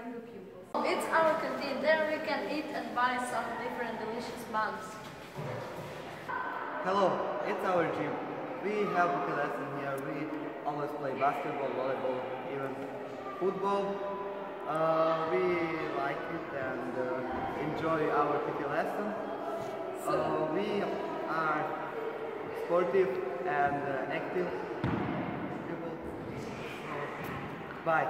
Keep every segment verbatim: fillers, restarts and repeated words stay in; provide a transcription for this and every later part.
younger pupils. It's our canteen. There we can eat and buy some different delicious buns. Hello, it's our gym. We have a lesson here. We always play basketball, volleyball, even football. Uh, we like it and uh, enjoy our P T lesson. Uh, we are sportive and uh, active people. So, bye.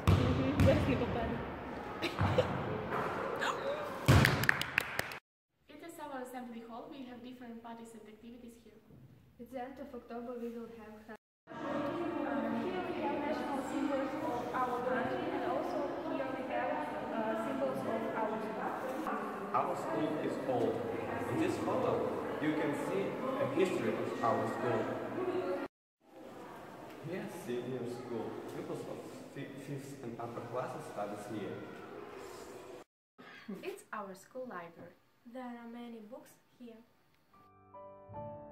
It is our assembly hall. We have different parties and activities here. At the end of October we will have Here we have national symbols of our country, and also here we have uh, symbols of our school. Our school is old. In this photo, you can see a history of our school. Yes, senior school. Pupils of fifth and upper classes studies here. It's our school library. There are many books here.